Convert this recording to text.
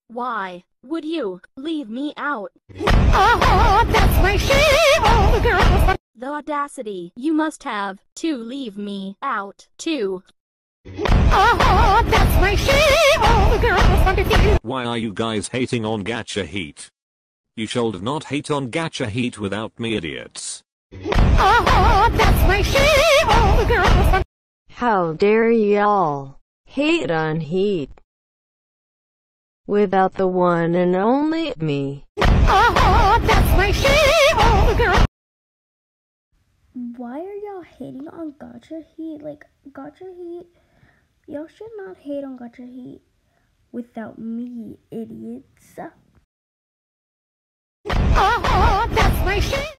Why would you leave me out? Oh, that's my shame, oh girl. The audacity you must have to leave me out too. Oh, that's my shame, oh girl. Why are you guys hating on Gacha Heat? You should not hate on Gacha Heat without me, idiots. Oh, that's my shame, oh girl. How dare y'all hate on Heat without the one and only me? Oh, that's my shame, oh girl. Why are y'all hating on Gacha Heat? Like, Gacha Heat, y'all should not hate on Gacha Heat without me, idiots. Oh, that's my shame.